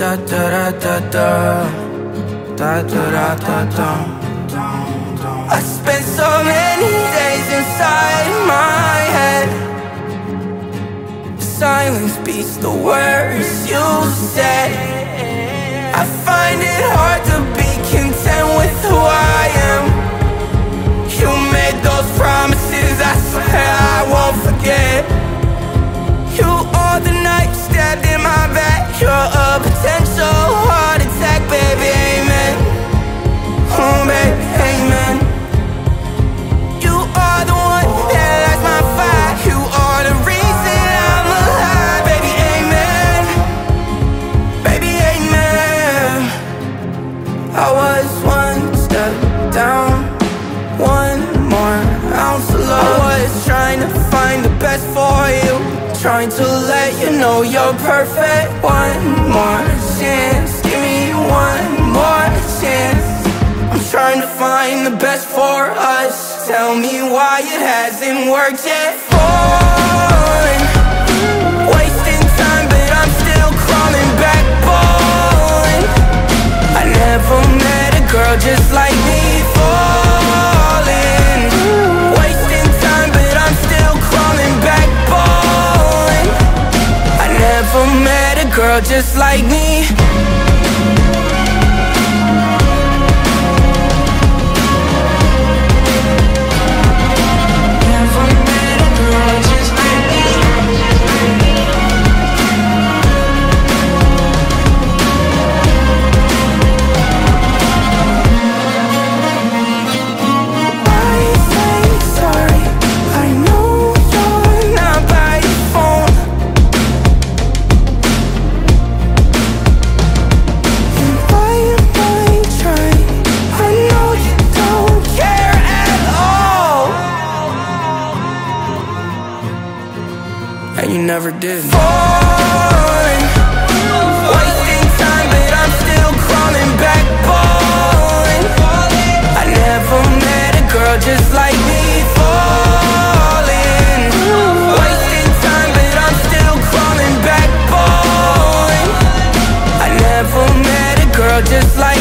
da da da da da da da da da. I spent so many days inside my head. Silence beats the words you said. I find it hard to be content with who I am. You made those promises, I swear I won't forget. You are the knife stabbed in my back. You're a potential heart attack, baby, amen. Oh, baby, amen. You are the one that lights my fire. You are the reason I'm alive, baby, amen. Baby, amen. I was one step down, one more ounce of love. I was trying to find the best for you, trying to let you know you're perfect. One more chance, give me one more chance. I'm trying to find the best for us. Tell me why it hasn't worked yet. Falling, wasting time, but I'm still crawling back, balling. I never met a girl just like me. Falling, wasting time, but I'm still crawling back, balling. I never met a girl just like me. And you never did. Falling, wasting time, but I'm still crawling back, balling. I never met a girl just like me. Falling, wasting time, but I'm still crawling back, balling. I never met a girl just like